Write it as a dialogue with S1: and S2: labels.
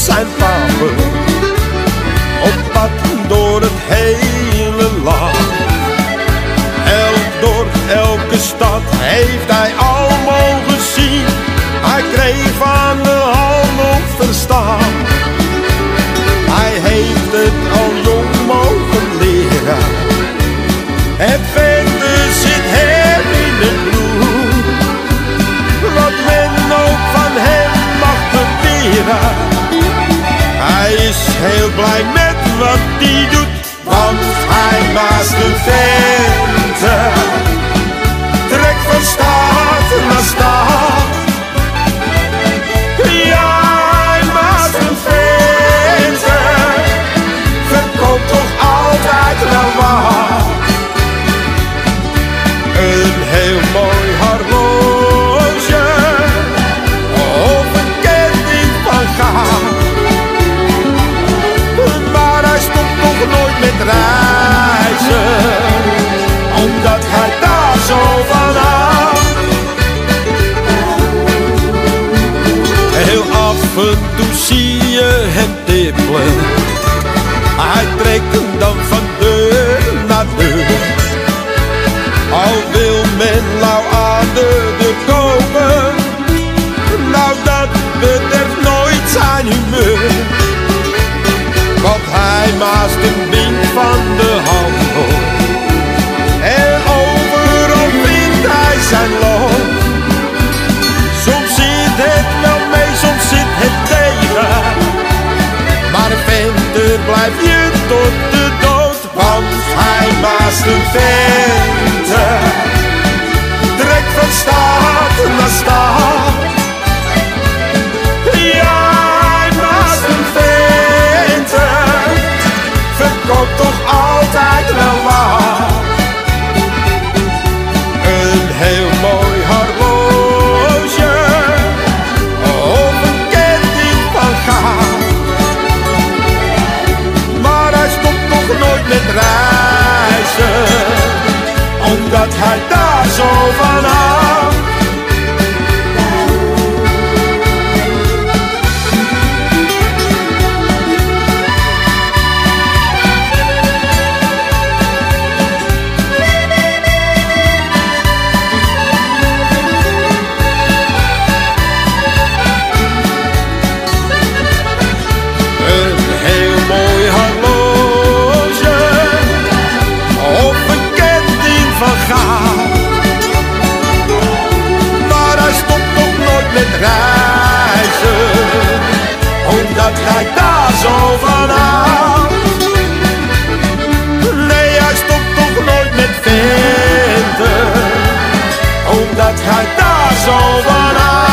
S1: zijn papen op pad door het hele land. Elk dorp, elke stad heeft hij al mogen zien. Hij kreeg van de handel verstand. Hij heeft het al jong mogen leren. Het vente zit hem in het bloed. Wat men ook van hem mag beweren. Hij is heel blij met wat hij doet, want hij maakt een vente. Trekt van stad naar stad. Ja, hij maakt een vente. Verkoopt toch altijd wel wat. Een heel mooi horloge of een ketting van goud. Maar hij stopt nog nooit met reizen, omdat hij daar zo van houdt. Heel af en toe zie je hem tippelen. Hij trekt dan van deur naar deur. Al wil men lauw aan de deur kopen, nou dat betreft nooit zijn humeur. Want hij maast een wind van de handel en overal vindt hij zijn loon. Soms zit het wel mee, soms zit het tegen, maar venter blijf je tot de dood. Want hij maast een vente, trekt van stad naar stad. Ja, hij maast een vente, verkoopt toch altijd wel wat. Een heel mooi horloge of een ketting van goud. Maar hij stopt nog nooit met reizen, omdat hij daar zo van houdt. Een heel mooi horloge of een ketting van goud. Maar hij stopt nog nooit met reizen, omdat hij daar zo van houdt. Nee, hij stopt toch nooit met venten, omdat hij daar zo van houdt.